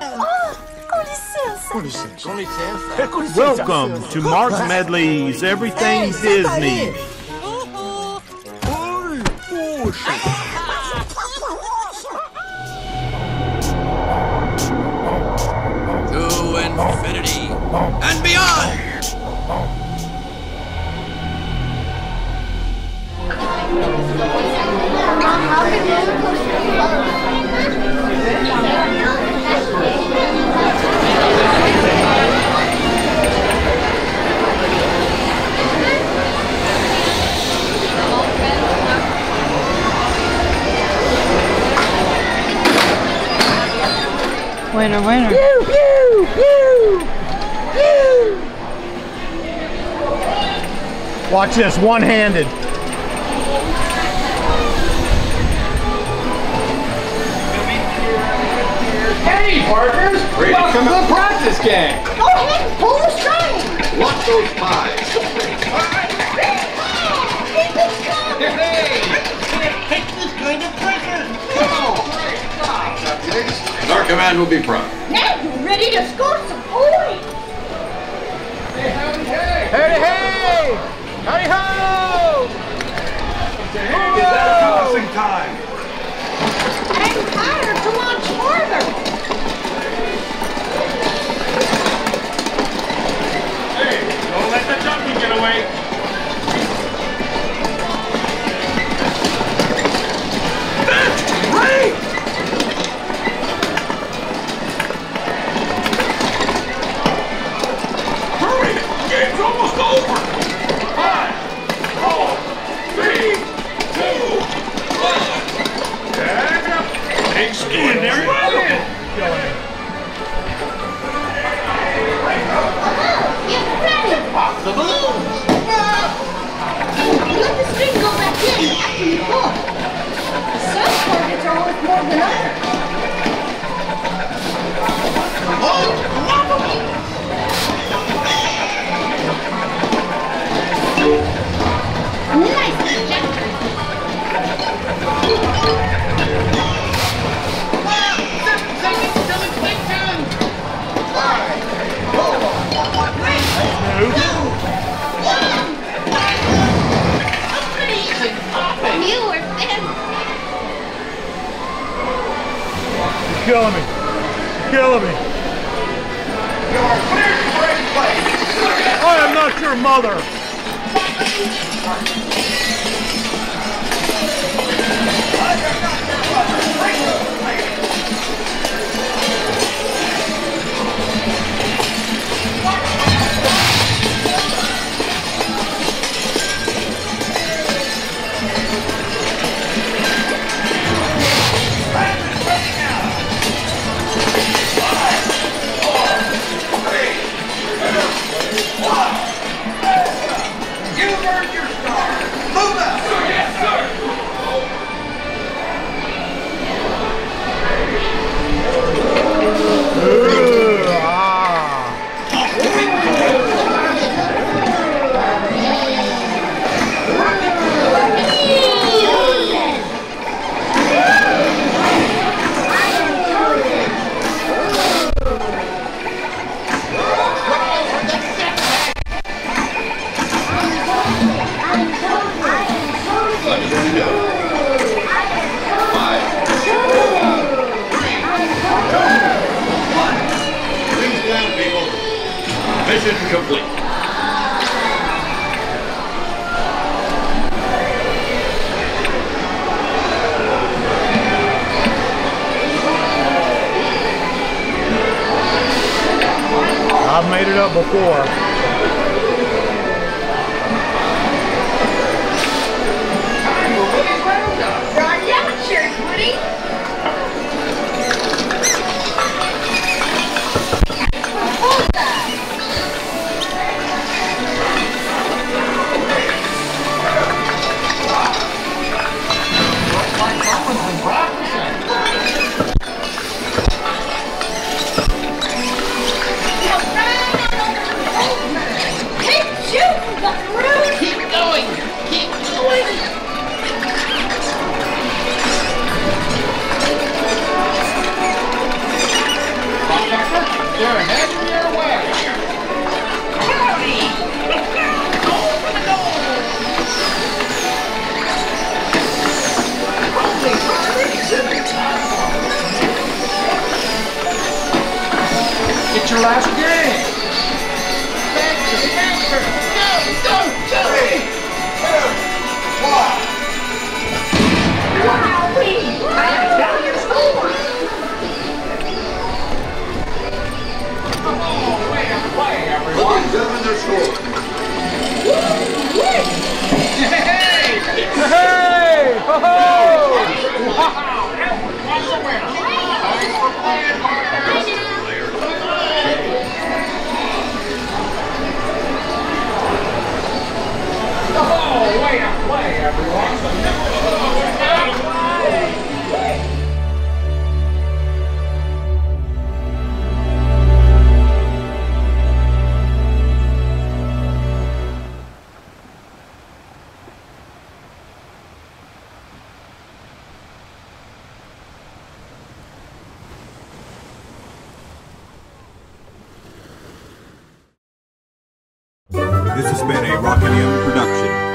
Com licença. Welcome to Mark Medley's Everything Disney. To infinity and beyond! Bueno, bueno. Pew, pew, pew, pew. Watch this, one-handed. Hey, partners! Welcome to the practice game! Go ahead and pull the string. Watch those pies! Our command will be proud. Now you're ready to score some points. Hey, howdy, hey! Hey, hey! Howdy ho! Is that tossing time? I'm tired to launch farther. Hey, don't let the donkey get away! That's great! Hurry! The game's almost over! 5, 4, 3, 2, 1. And up! Extraordinary win! Get ready. Pop the balloons! Let the string go back in after you pull. Some targets are worth more than others. Nice, Jack. You were fantastic. You're killing me. You're killing me. I am not your mother. Mission complete. I've made it up before. Run down, Sheriff Woody. They're heading your way. It's your last game. Faster, faster. Go, go, go. 3, 2, 1. Wowee! I got your score! Oh, way to play, everyone. Ladies and gentlemen, their score. Hey! Hey! Ho ho! Wow! Everyone's a winner. Thanks for playing, partners. Oh, way to play, everyone. This has been a Rock and M production.